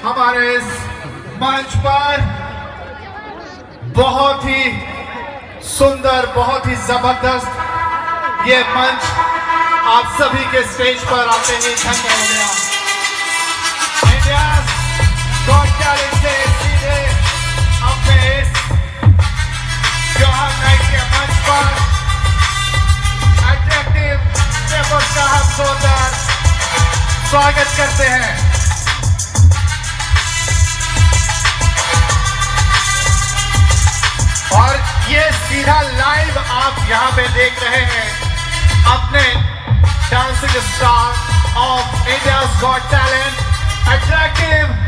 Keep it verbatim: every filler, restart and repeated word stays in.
हमारे इस मंच पर बहुत ही सुंदर, बहुत ही जबरदस्त ये मंच आप सभी के स्टेज पर आते ही धन्य हो गया। इंडिया गॉट टैलेंट से सीधे अपने इस जोहर नाइट के मंच पर अट्रैक्टिव स्टेपर्स का हम जोरदार स्वागत करते हैं। और ये सीधा लाइव आप यहां पे देख रहे हैं अपने dancing star of India's got talent, attractive